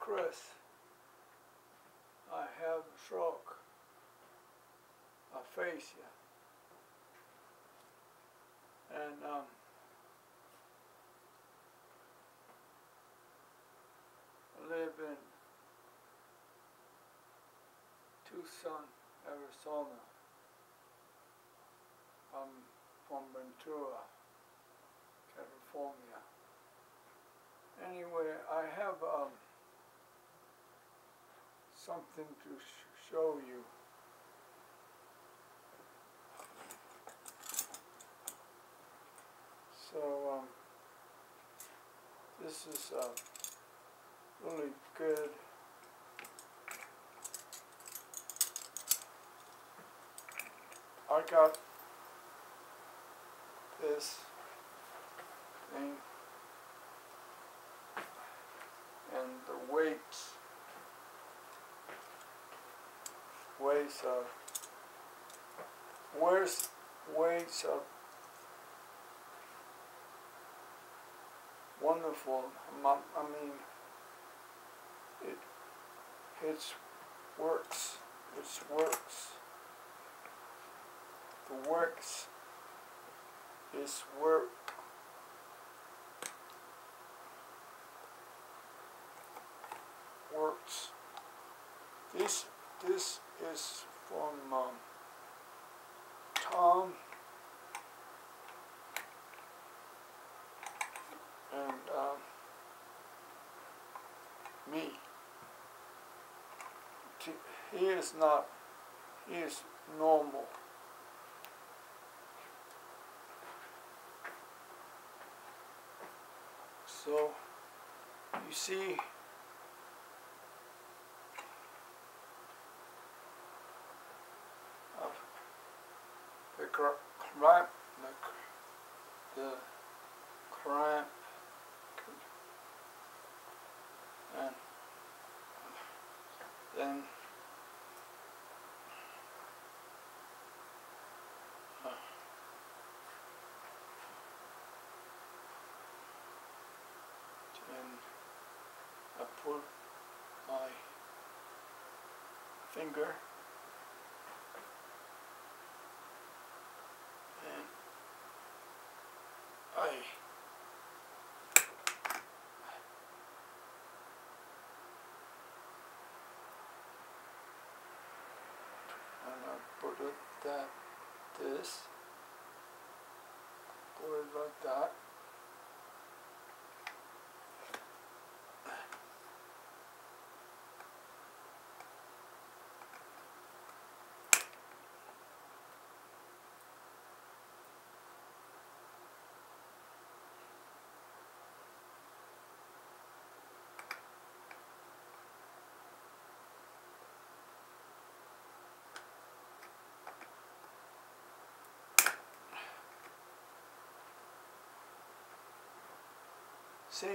Chris. I have a stroke. Aphasia. And I live in Tucson, Arizona. I'm from Ventura, California. Anyway, I have something to show you. So this is really good. I got this thing, and the weights wonderful. I mean, it works. It works. The works is work. Works. This is from Tom and me. He is normal. So you see, the cramp, and then I put my finger and I put it like that. See?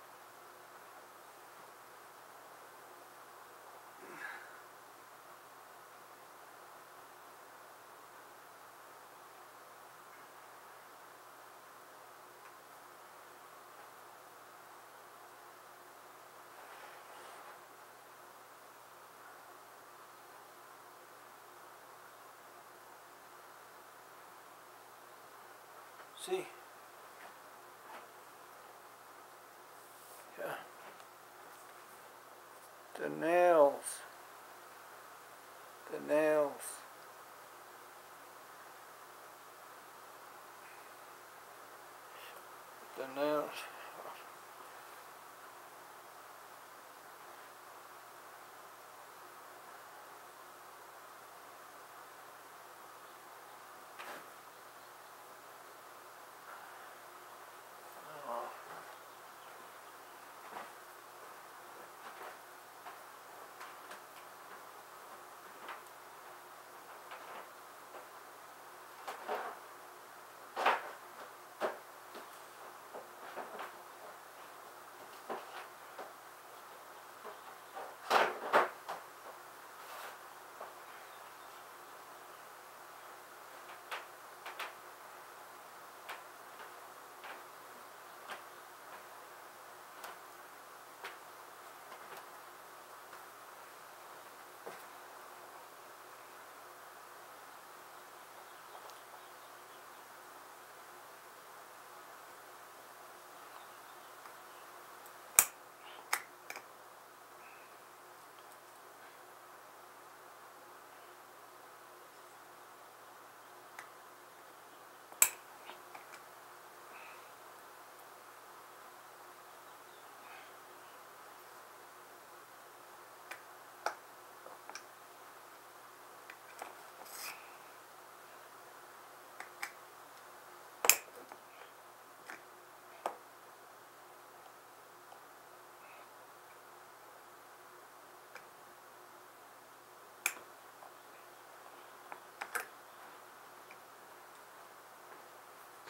See? Yeah. The nails. The nails. The nails.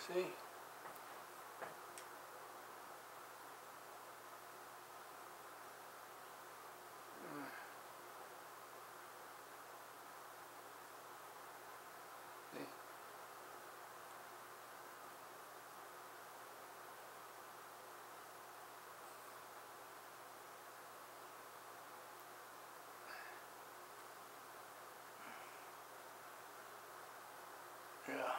See? See? Yeah.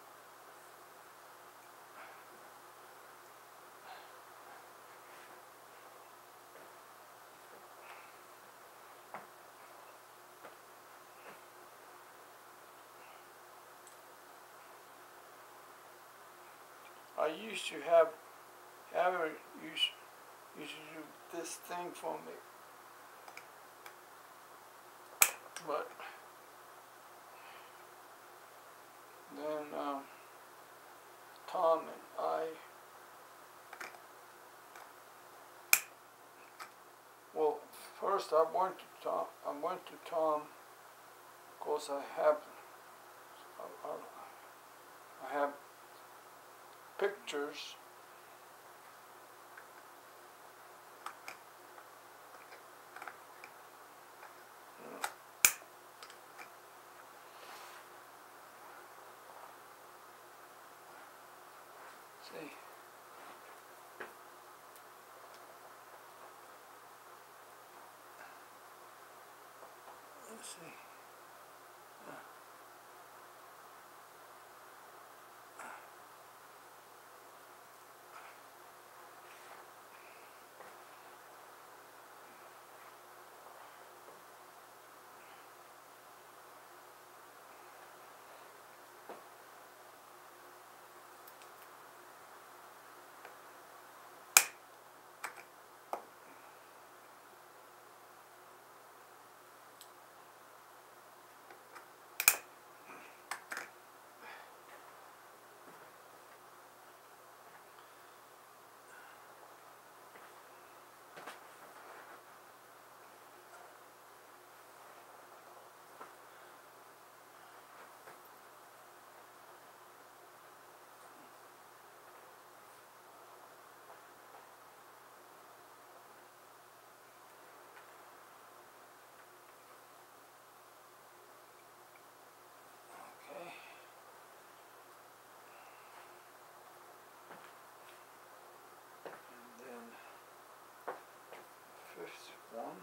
I used to have her used to do this thing for me, but then Tom and well, first I went to Tom. Of course, I have pictures. See. Let's see. Okay. And then fifth one.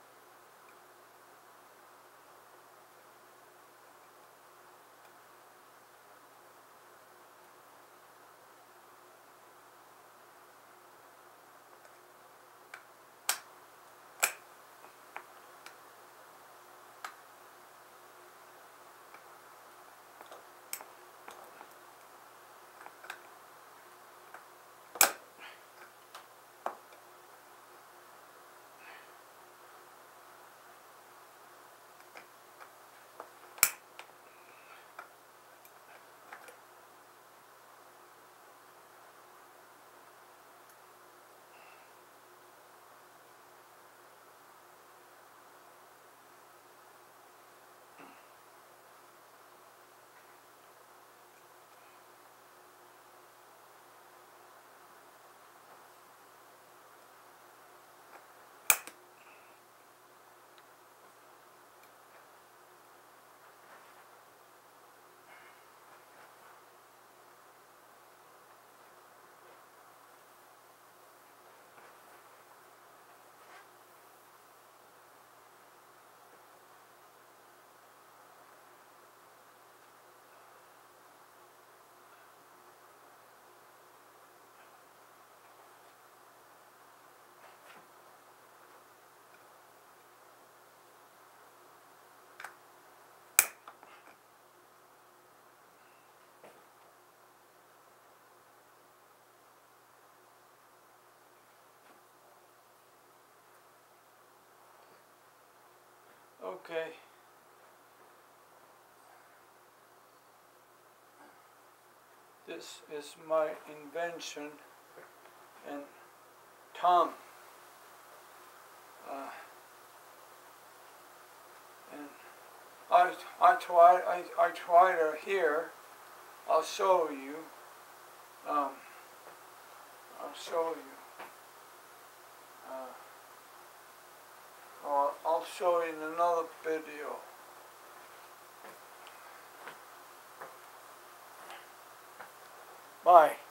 Okay. This is my invention, and Tom. And I tried her here. I'll show you. I'll show you. Or I'll show you in another video. Bye.